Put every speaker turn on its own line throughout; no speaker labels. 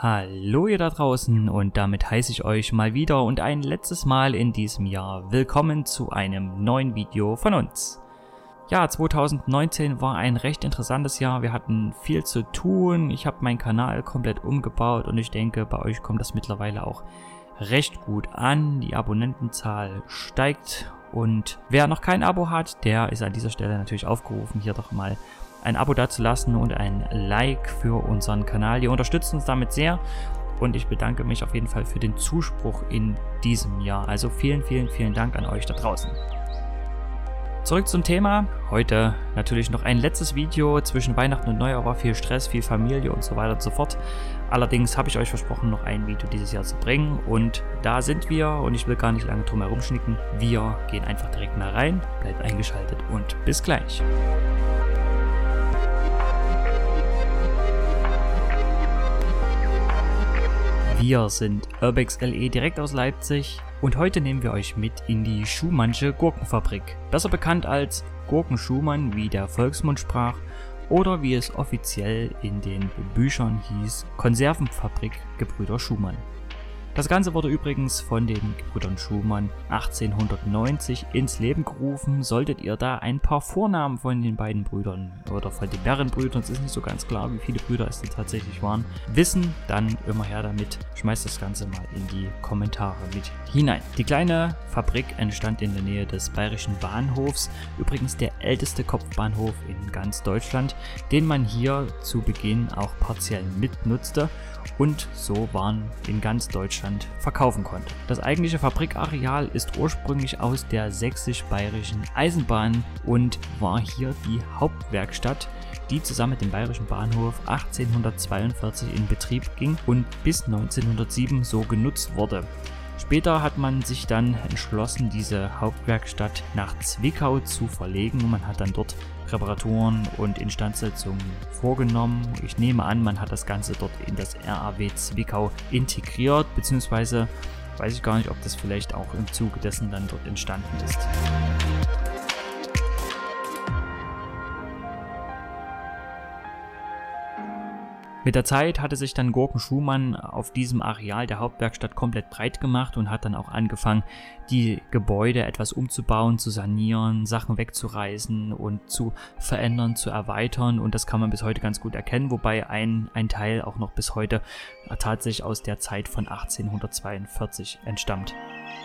Hallo ihr da draußen und damit heiße ich euch mal wieder und ein letztes Mal in diesem Jahr willkommen zu einem neuen Video von uns. Ja, 2019 war ein recht interessantes Jahr, wir hatten viel zu tun, ich habe meinen Kanal komplett umgebaut und ich denke, bei euch kommt das mittlerweile auch recht gut an, die Abonnentenzahl steigt und wer noch kein Abo hat, der ist an dieser Stelle natürlich aufgerufen, hier doch mal ein Abo dazulassen und ein Like für unseren Kanal. Ihr unterstützt uns damit sehr und ich bedanke mich auf jeden Fall für den Zuspruch in diesem Jahr. Also vielen Dank an euch da draußen. Zurück zum Thema. Heute natürlich noch ein letztes Video. Zwischen Weihnachten und Neujahr war viel Stress, viel Familie und so weiter und so fort. Allerdings habe ich euch versprochen, noch ein Video dieses Jahr zu bringen und da sind wir und ich will gar nicht lange drum herum schnicken. Wir gehen einfach direkt mal rein, bleibt eingeschaltet und bis gleich. Wir sind Urbex LE direkt aus Leipzig und heute nehmen wir euch mit in die Schumannsche Gurkenfabrik. Besser bekannt als Gurken-Schumann, wie der Volksmund sprach, oder wie es offiziell in den Büchern hieß, Konservenfabrik Gebrüder Schumann. Das Ganze wurde übrigens von den Gebrüdern Schumann 1890 ins Leben gerufen. Solltet ihr da ein paar Vornamen von den beiden Brüdern oder von den mehreren Brüdern, es ist nicht so ganz klar, wie viele Brüder es denn tatsächlich waren, wissen, dann immer her damit. Schmeißt das Ganze mal in die Kommentare mit hinein. Die kleine Fabrik entstand in der Nähe des Bayerischen Bahnhofs, übrigens der älteste Kopfbahnhof in ganz Deutschland, den man hier zu Beginn auch partiell mitnutzte und so Waren in ganz Deutschland verkaufen konnte. Das eigentliche Fabrikareal ist ursprünglich aus der sächsisch-bayerischen Eisenbahn und war hier die Hauptwerkstatt, die zusammen mit dem Bayerischen Bahnhof 1842 in Betrieb ging und bis 1907 so genutzt wurde. Später hat man sich dann entschlossen, diese Hauptwerkstatt nach Zwickau zu verlegen. Man hat dann dort Reparaturen und Instandsetzungen vorgenommen. Ich nehme an, man hat das Ganze dort in das RAW Zwickau integriert, beziehungsweise weiß ich gar nicht, ob das vielleicht auch im Zuge dessen dann dort entstanden ist. Mit der Zeit hatte sich dann Gurken Schumann auf diesem Areal der Hauptwerkstatt komplett breit gemacht und hat dann auch angefangen, die Gebäude etwas umzubauen, zu sanieren, Sachen wegzureißen und zu verändern, zu erweitern und das kann man bis heute ganz gut erkennen, wobei ein Teil auch noch bis heute tatsächlich aus der Zeit von 1842 entstammt.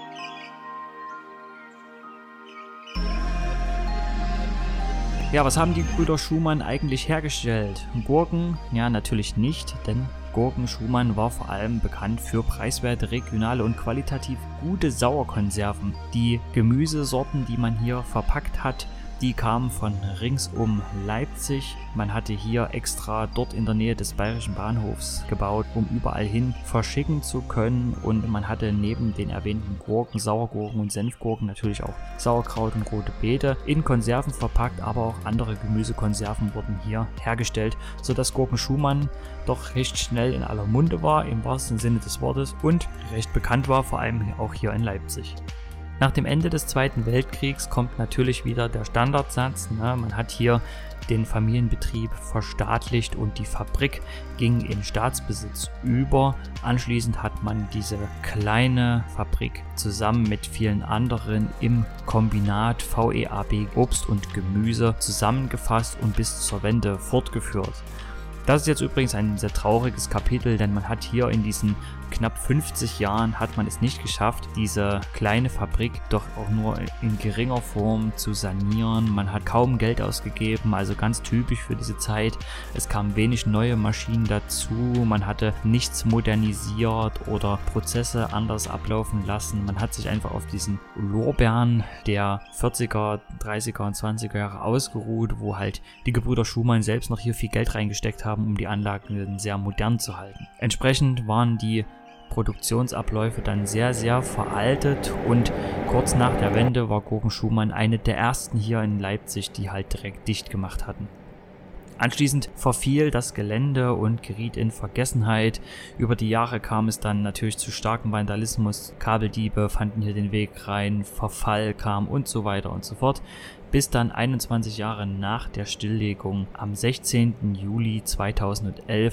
Ja, was haben die Brüder Schumann eigentlich hergestellt? Gurken? Ja, natürlich nicht, denn Gurken Schumann war vor allem bekannt für preiswerte, regionale und qualitativ gute Sauerkonserven. Die Gemüsesorten, die man hier verpackt hat, die kamen von rings um Leipzig. Man hatte hier extra dort in der Nähe des Bayerischen Bahnhofs gebaut, um überall hin verschicken zu können. Und man hatte neben den erwähnten Gurken, Sauergurken und Senfgurken natürlich auch Sauerkraut und rote Beete in Konserven verpackt, aber auch andere Gemüsekonserven wurden hier hergestellt, sodass Gurken Schumann doch recht schnell in aller Munde war, im wahrsten Sinne des Wortes, und recht bekannt war, vor allem auch hier in Leipzig. Nach dem Ende des Zweiten Weltkriegs kommt natürlich wieder der Standardsatz. Man hat hier den Familienbetrieb verstaatlicht und die Fabrik ging in Staatsbesitz über. Anschließend hat man diese kleine Fabrik zusammen mit vielen anderen im Kombinat VEAB Obst und Gemüse zusammengefasst und bis zur Wende fortgeführt. Das ist jetzt übrigens ein sehr trauriges Kapitel, denn man hat hier in diesen knapp 50 Jahren hat man es nicht geschafft, diese kleine Fabrik doch auch nur in geringer Form zu sanieren. Man hat kaum Geld ausgegeben, also ganz typisch für diese Zeit. Es kamen wenig neue Maschinen dazu, man hatte nichts modernisiert oder Prozesse anders ablaufen lassen. Man hat sich einfach auf diesen Lorbeeren der 40er, 30er und 20er Jahre ausgeruht, wo halt die Gebrüder Schumann selbst noch hier viel Geld reingesteckt haben, um die Anlagen sehr modern zu halten. Entsprechend waren die Produktionsabläufe dann sehr veraltet und kurz nach der Wende war Gurken Schumann eine der ersten hier in Leipzig, die halt direkt dicht gemacht hatten. Anschließend verfiel das Gelände und geriet in Vergessenheit. Über die Jahre kam es dann natürlich zu starkem Vandalismus, Kabeldiebe fanden hier den Weg rein, Verfall kam und so weiter und so fort, bis dann 21 Jahre nach der Stilllegung am 16. Juli 2011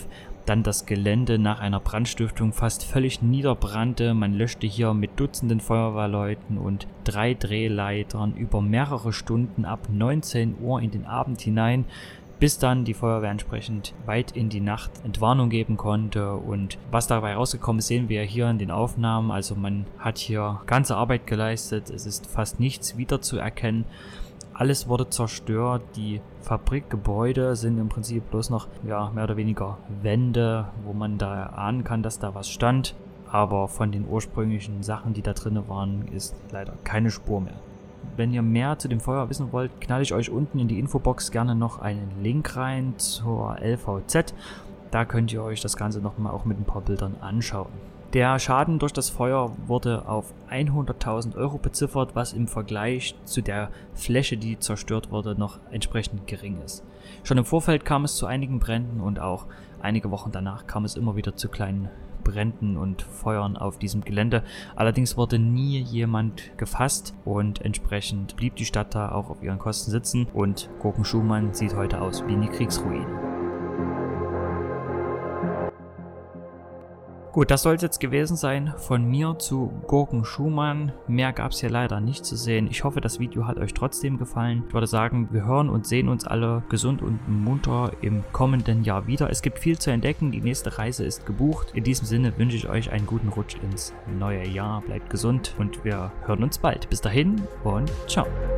dann das Gelände nach einer Brandstiftung fast völlig niederbrannte. Man löschte hier mit Dutzenden Feuerwehrleuten und 3 Drehleitern über mehrere Stunden ab 19 Uhr in den Abend hinein, bis dann die Feuerwehr entsprechend weit in die Nacht Entwarnung geben konnte. Und was dabei rausgekommen ist, sehen wir hier in den Aufnahmen. Also man hat hier ganze Arbeit geleistet, es ist fast nichts wiederzuerkennen. Alles wurde zerstört, die Fabrikgebäude sind im Prinzip bloß noch mehr oder weniger Wände, wo man da ahnen kann, dass da was stand. Aber von den ursprünglichen Sachen, die da drin waren, ist leider keine Spur mehr. Wenn ihr mehr zu dem Feuer wissen wollt, knalle ich euch unten in die Infobox gerne noch einen Link rein zur LVZ. Da könnt ihr euch das Ganze nochmal auch mit ein paar Bildern anschauen. Der Schaden durch das Feuer wurde auf 100.000 Euro beziffert, was im Vergleich zu der Fläche, die zerstört wurde, noch entsprechend gering ist. Schon im Vorfeld kam es zu einigen Bränden und auch einige Wochen danach kam es immer wieder zu kleinen Bränden und Feuern auf diesem Gelände. Allerdings wurde nie jemand gefasst und entsprechend blieb die Stadt da auch auf ihren Kosten sitzen und Gurken-Schumann sieht heute aus wie eine Kriegsruine. Gut, das soll es jetzt gewesen sein von mir zu Gurken-Schumann. Mehr gab es hier leider nicht zu sehen. Ich hoffe, das Video hat euch trotzdem gefallen. Ich würde sagen, wir hören und sehen uns alle gesund und munter im kommenden Jahr wieder. Es gibt viel zu entdecken, die nächste Reise ist gebucht. In diesem Sinne wünsche ich euch einen guten Rutsch ins neue Jahr. Bleibt gesund und wir hören uns bald. Bis dahin und ciao.